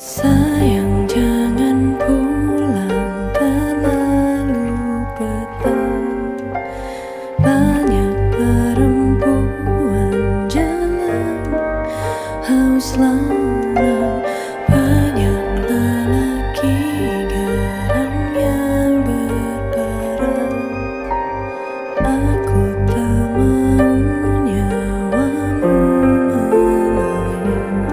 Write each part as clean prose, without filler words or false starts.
Sayang jangan pulang terlalu petang. Banyak perempuan jalan haus lara. Banyak lelaki geram yang berperang. Aku tak mau nyawamu melayang.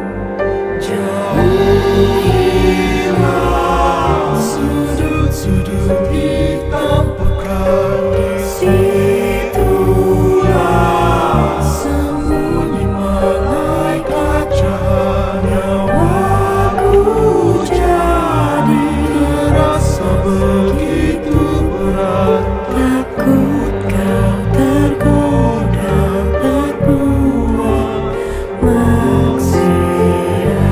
Jauhilah sudut-sudut hitam pekat. Disitulah sembunyi malaikat jahat. Nyawaku jadi terasa begitu berat. Takut kau tergoda berbuat maksiat.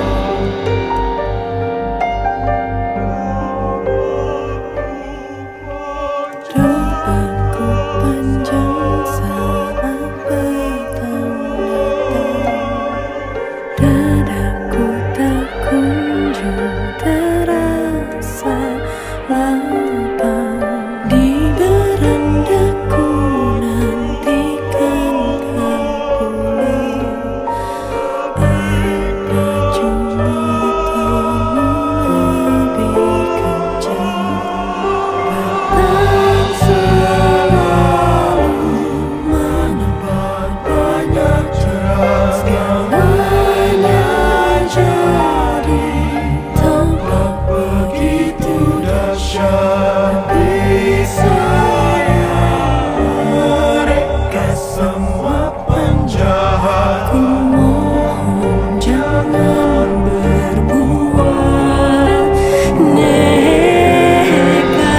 Doaku panjang saat petang datang. Dadaku tak kunjung terasa lapang. Di berandaku nantikan kau pulang. Air baju matamu lebih kencang. Petang selalu menebar banyak cerah. Segalanya jadi tampak begitu dahsyat. Tapi sayang mereka semua penjahat. Ku mohon jangan berbuat nekat.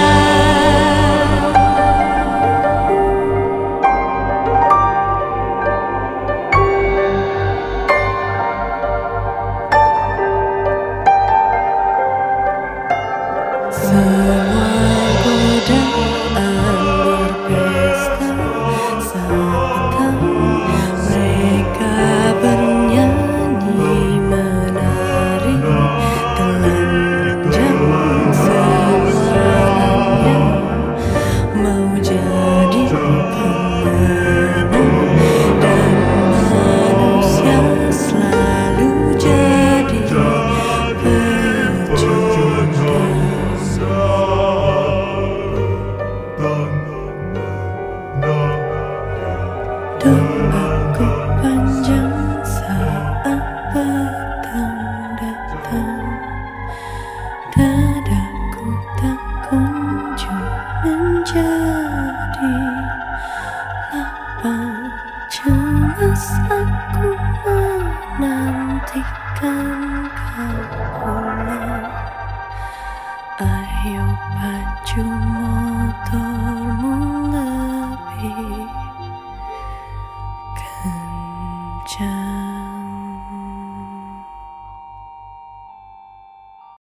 Semua godaan berpesta saat petang. Mereka bernyanyi menari telanjang semuanya. Mau jadi pemenang dan manusia selalu jadi pecundang. Doaku panjang saat petang datang. Dadaku tak kunjung menjadi lapang. Cemas aku menantikan kau pulang. Ayo baju